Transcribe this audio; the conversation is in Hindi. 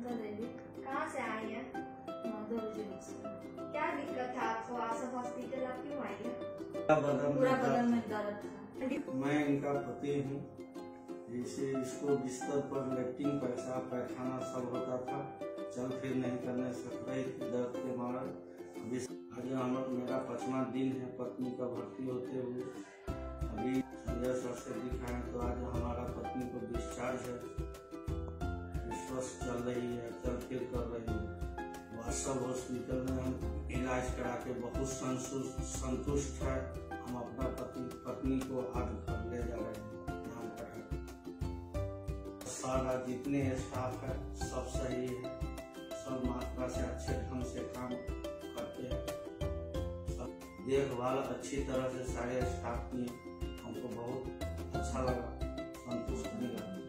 ममता देवी। कहाँ से आई है? क्या दिक्कत था आपको? आसफ हॉस्पिटल आप क्यों आई है? पूरा बदन में दर्द था। मैं इनका पति हूँ। जैसे इसको बिस्तर पर लेटरिन, पेशाब, पैखाना सब होता था, चल फिर नहीं करने सक रही थी दर्द के मारे। आज मेरा 5वां दिन है पत्नी का भर्ती होते हुए। अभी संजय सर से दिखाएं तो आज हमारा पत्नी को डिस्चार्ज है, स्वस्थ चल रही है, चल फिर कर रही है। वास्तव हॉस्पिटल में हम इलाज करा के बहुत संतुष्ट है। हम अपना पत्नी को आज घर ले जा रहे हैं। सारा जितने स्टाफ है सब सही है, सब मात्रा से अच्छे ढंग से काम करते हैं, सब देखभाल अच्छी तरह से सारे स्टाफ की। हमको बहुत अच्छा लगा, संतुष्ट मिला।